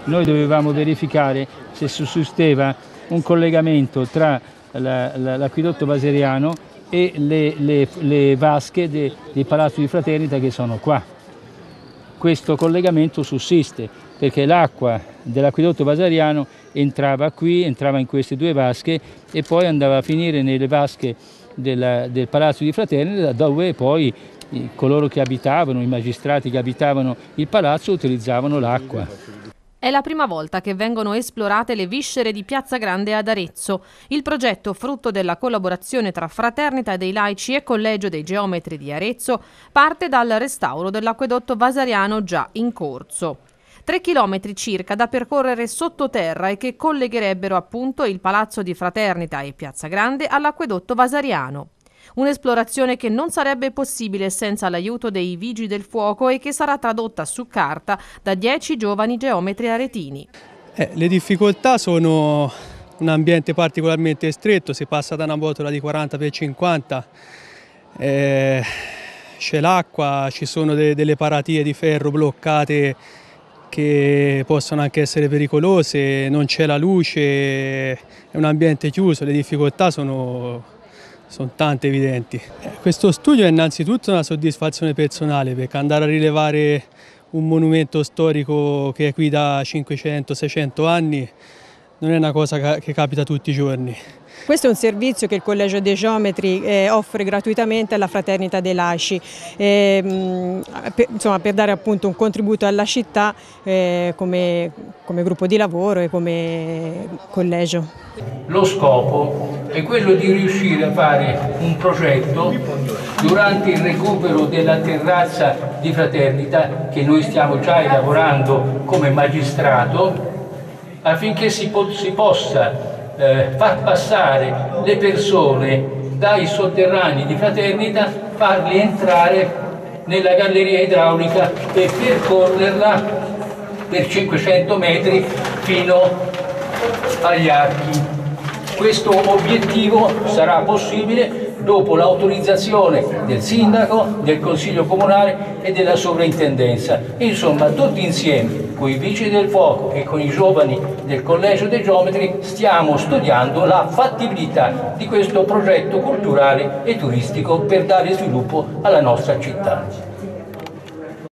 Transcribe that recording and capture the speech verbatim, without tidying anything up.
noi dovevamo verificare se sussisteva un collegamento tra l'acquedotto vaseriano e le, le, le vasche de, del Palazzo di Fraternita che sono qua. Questo collegamento sussiste perché l'acqua dell'acquedotto vasariano entrava qui, entrava in queste due vasche e poi andava a finire nelle vasche del, del Palazzo di Fraternita, dove poi coloro che abitavano, i magistrati che abitavano il palazzo, utilizzavano l'acqua. È la prima volta che vengono esplorate le viscere di Piazza Grande ad Arezzo. Il progetto, frutto della collaborazione tra Fraternita dei Laici e Collegio dei Geometri di Arezzo, parte dal restauro dell'acquedotto vasariano già in corso. Tre chilometri circa da percorrere sottoterra e che collegherebbero appunto il Palazzo di Fraternita e Piazza Grande all'acquedotto vasariano. Un'esplorazione che non sarebbe possibile senza l'aiuto dei Vigili del Fuoco e che sarà tradotta su carta da dieci giovani geometri aretini. Eh, le difficoltà sono un ambiente particolarmente stretto, si passa da una botola di quaranta per cinquanta, eh, c'è l'acqua, ci sono de delle paratie di ferro bloccate che possono anche essere pericolose, non c'è la luce, è un ambiente chiuso, le difficoltà sono... sono tante evidenti. Questo studio è innanzitutto una soddisfazione personale, perché andare a rilevare un monumento storico che è qui da cinquecento seicento anni non è una cosa che capita tutti i giorni. Questo è un servizio che il Collegio dei Geometri eh, offre gratuitamente alla Fraternita dei Laici, eh, per, insomma, per dare appunto un contributo alla città eh, come, come gruppo di lavoro e come collegio. Lo scopo è quello di riuscire a fare un progetto durante il recupero della terrazza di Fraternita, che noi stiamo già elaborando come magistrato, affinché si, po si possa Eh, far passare le persone dai sotterranei di Fraternita, farli entrare nella galleria idraulica e percorrerla per cinquecento metri fino agli archi. Questo obiettivo sarà possibile dopo l'autorizzazione del sindaco, del consiglio comunale e della sovrintendenza. Insomma, tutti insieme, con i vigili del fuoco e con i giovani del Collegio dei Geometri, stiamo studiando la fattibilità di questo progetto culturale e turistico per dare sviluppo alla nostra città.